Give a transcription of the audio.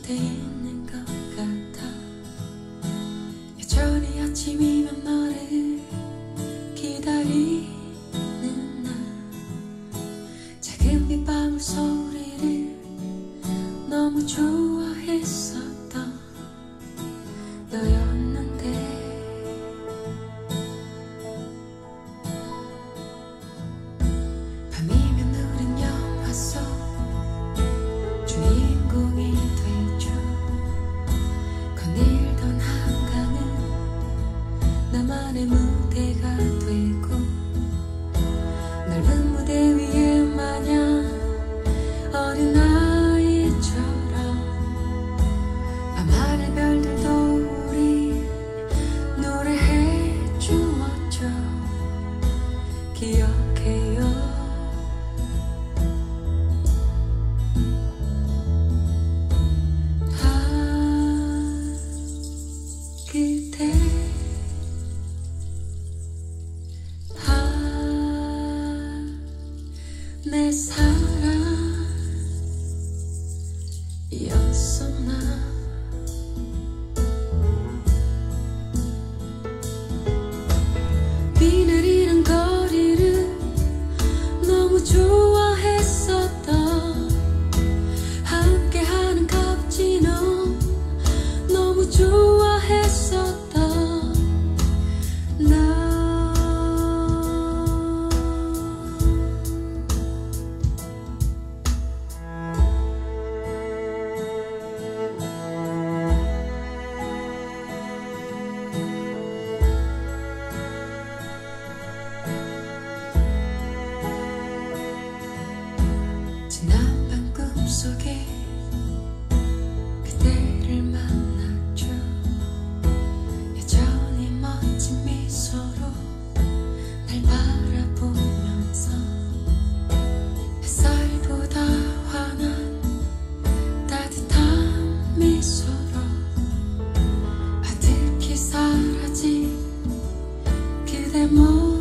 곁에 있는 것 같아. 여전히 아침이면 너를 기다리는 나. 작은 빗방울 소리를 너무 좋아했었던 너였는데, 밤이면 우린 영화 속 주인공이 되죠. 거닐던 한강은 나만의 무대가 되고, 넓은 무대 위에 마냥 어린아이처럼 밤하늘 별들도 우리 노래해 주었죠. 기억해요. 그대 내 사랑이었었나. 비 내리는 거리를 너무 좋아했었던, 함께하는 카푸치노 너무 좋아했었던 나. 지난 밤 꿈속에 그대를 만났죠. 여전히 멋진 미소로 날 바라보면서 햇살보다 환한 따뜻한 미소로 아득히 사라진 그대 모습